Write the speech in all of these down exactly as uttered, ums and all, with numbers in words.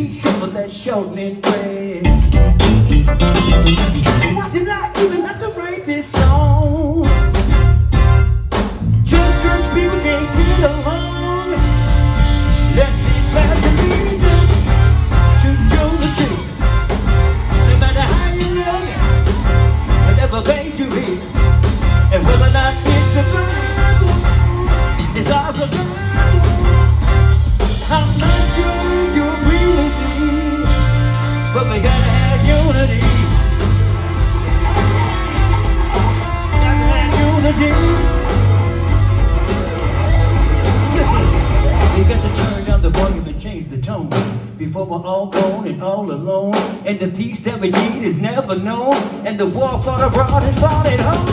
be simple as shortening bread. Why should I even have to write this song? Just cause people can't get along. Let me pass the leader to unity. No matter how you love it, whatever made you here. And whether or not it's a Bible, it's also Bible. I'm not sure you agree with me, but we gotta have unity. Gotta have unity. Listen, we got to turn down the volume and change the tone before we're all gone and all alone. And the peace that we need is never known. And the war fought abroad is fought at home.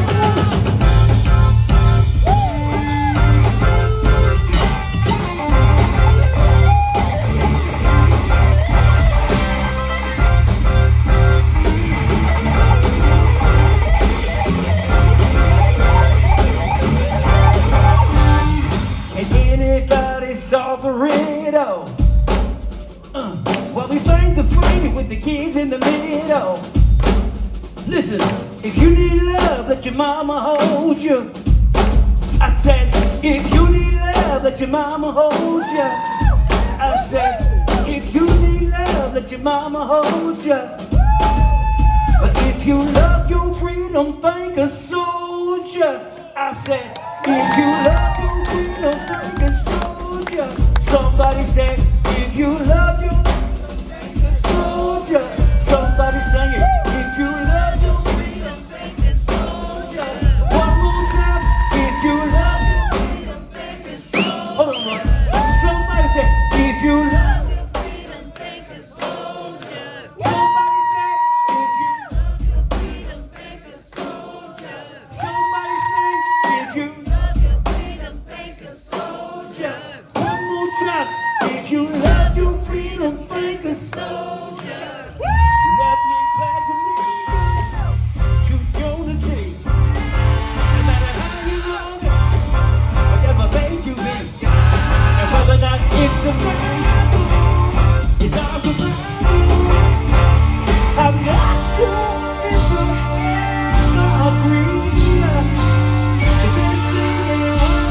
Solve a riddle. Uh, while we find the fight with the kids in the middle. Listen, if you need love, let your mama hold you. I said, if you need love, let your mama hold you. I said, if you need love, let your mama hold you. But if you love your freedom, thank a soldier. I said, if you love your freedom, thank a soldier. Somebody say, if you love your freedom, thank a soldier. Somebody sing it, if you love your freedom, thank a soldier. One more time, if you love your freedom, thank a soldier. Hold on, Lord. Somebody say, if you love your freedom, thank a soldier. Somebody say, if you love your freedom, thank a soldier. Somebody say, if you love your freedom, thank a soldier. If you love your freedom, thank a soldier. Let me pledge allegiance to unity. No matter how you love it, whatever made you be, and whether or not it's the Bible, it's also the Bible. I'm not sure if you'll agree. The best thing in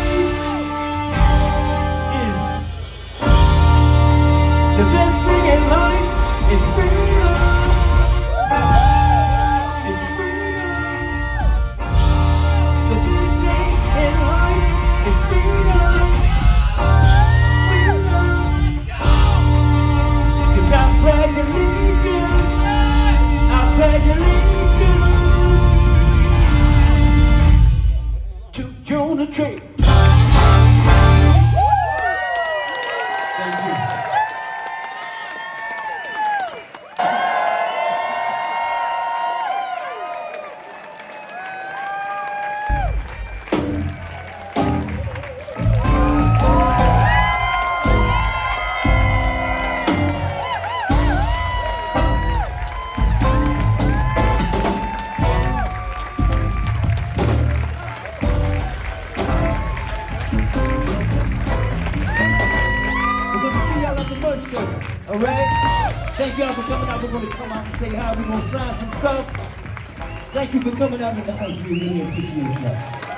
life is The best thing in life is freedom. Is freedom. The best thing in life is freedom. Freedom. Cause I pledge allegiance. I pledge allegiance to unity. Thank you. All right? Thank y'all for coming out. We're going to come out and say hi. We're going to sign some stuff. Thank you for coming out in the house. We really appreciate y'all.